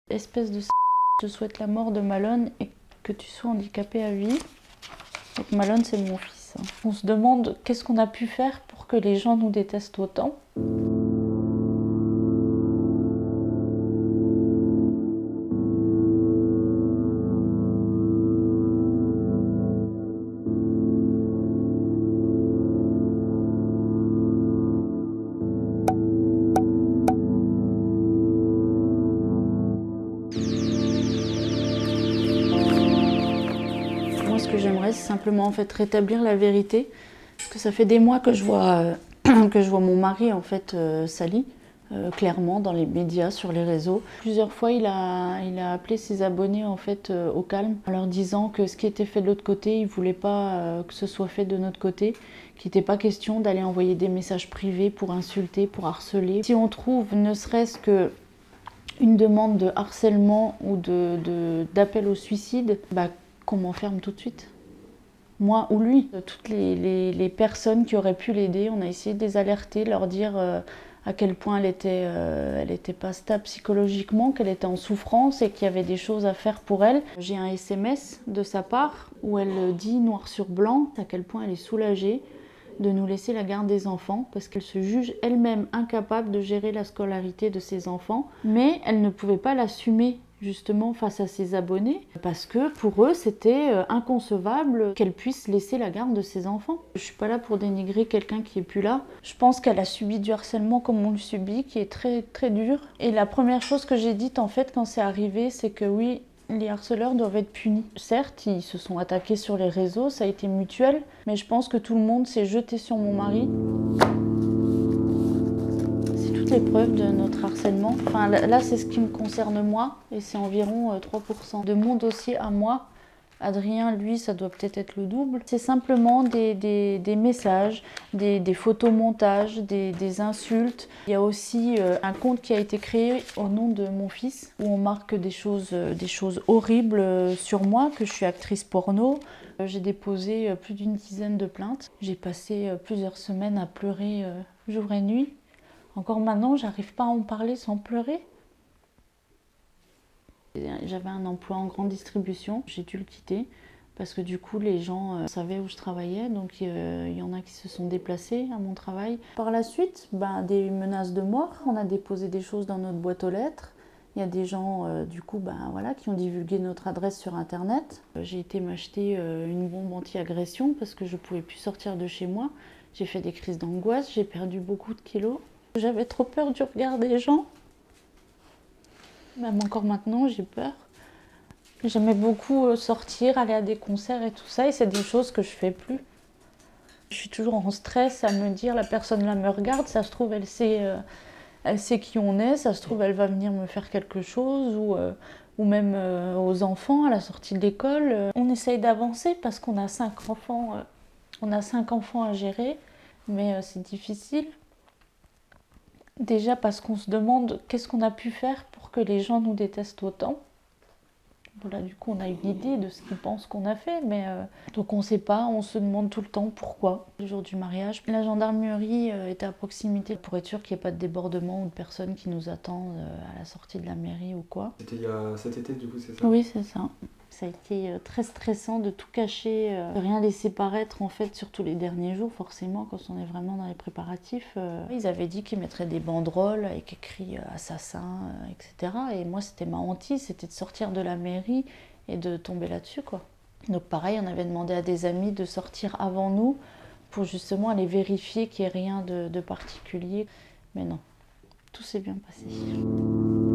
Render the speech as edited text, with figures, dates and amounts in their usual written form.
Espèce de je te souhaite la mort de Malone et que tu sois handicapé à vie. Donc Malone, c'est mon fils. On se demande qu'est-ce qu'on a pu faire pour que les gens nous détestent autant. Moi, ce que j'aimerais, c'est simplement en fait rétablir la vérité. Parce que ça fait des mois que je vois, mon mari en fait sali, clairement dans les médias, sur les réseaux. Plusieurs fois, il a appelé ses abonnés en fait au calme, en leur disant que ce qui était fait de l'autre côté, il voulait pas que ce soit fait de notre côté, qu'il n'était pas question d'aller envoyer des messages privés pour insulter, pour harceler. Si on trouve ne serait-ce que une demande de harcèlement ou d'appel au suicide, qu'on m'enferme tout de suite. Moi ou lui. Toutes les personnes qui auraient pu l'aider, on a essayé de les alerter, de leur dire à quel point elle était pas stable psychologiquement, qu'elle était en souffrance et qu'il y avait des choses à faire pour elle. J'ai un SMS de sa part où elle dit noir sur blanc à quel point elle est soulagée de nous laisser la garde des enfants parce qu'elle se juge elle-même incapable de gérer la scolarité de ses enfants, mais elle ne pouvait pas l'assumer justement face à ses abonnés parce que pour eux c'était inconcevable qu'elle puisse laisser la garde de ses enfants. Je suis pas là pour dénigrer quelqu'un qui est plus là. Je pense qu'elle a subi du harcèlement comme on le subit, qui est très très dur. Et la première chose que j'ai dite en fait quand c'est arrivé, c'est que oui, les harceleurs doivent être punis. Certes, ils se sont attaqués sur les réseaux, ça a été mutuel, mais je pense que tout le monde s'est jeté sur mon mari. C'est toutes les preuves de notre harcèlement. Enfin, là, c'est ce qui me concerne moi, et c'est environ 3%. De mon dossier à moi, Adrien, lui, ça doit peut-être être le double. C'est simplement des messages, des photomontages, des insultes. Il y a aussi un compte qui a été créé au nom de mon fils, où on marque des choses horribles sur moi, que je suis actrice porno. J'ai déposé plus d'une dizaine de plaintes. J'ai passé plusieurs semaines à pleurer jour et nuit. Encore maintenant, j'arrive pas à en parler sans pleurer. J'avais un emploi en grande distribution, j'ai dû le quitter parce que du coup les gens savaient où je travaillais, donc il y en a qui se sont déplacés à mon travail. Par la suite, des menaces de mort, on a déposé des choses dans notre boîte aux lettres. Il y a des gens du coup qui ont divulgué notre adresse sur internet. J'ai été m'acheter une bombe anti-agression parce que je ne pouvais plus sortir de chez moi. J'ai fait des crises d'angoisse, j'ai perdu beaucoup de kilos. J'avais trop peur du regard des gens. Même encore maintenant, j'ai peur. J'aimais beaucoup sortir, aller à des concerts et tout ça, et c'est des choses que je fais plus. Je suis toujours en stress à me dire, la personne là me regarde, ça se trouve, elle sait qui on est, ça se trouve, elle va venir me faire quelque chose, ou même aux enfants à la sortie de l'école. On essaye d'avancer parce qu'on a 5 enfants, à gérer, mais c'est difficile. Déjà parce qu'on se demande qu'est-ce qu'on a pu faire pour que les gens nous détestent autant. Voilà, du coup, on a une idée de ce qu'ils pensent qu'on a fait, mais donc on ne sait pas, on se demande tout le temps pourquoi. Le jour du mariage, la gendarmerie était à proximité pour être sûr qu'il n'y ait pas de débordement ou de personnes qui nous attendent à la sortie de la mairie ou quoi. C'était il y a cet été, du coup, c'est ça? Oui, c'est ça. Ça a été très stressant de tout cacher, de rien laisser paraître en fait, surtout les derniers jours forcément quand on est vraiment dans les préparatifs. Ils avaient dit qu'ils mettraient des banderoles avec écrit assassin, etc. Et moi c'était ma hantise, c'était de sortir de la mairie et de tomber là-dessus quoi. Donc pareil, on avait demandé à des amis de sortir avant nous pour justement aller vérifier qu'il n'y ait rien de particulier. Mais non, tout s'est bien passé.